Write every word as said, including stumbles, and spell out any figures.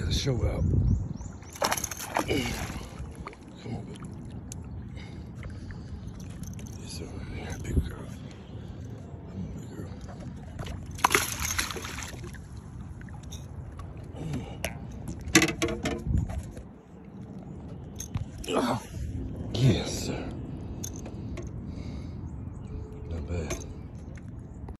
get a show out. Come on, baby. Yes, sir. Yeah, big girl. Come on, big girl. Mm. Oh, yes, sir.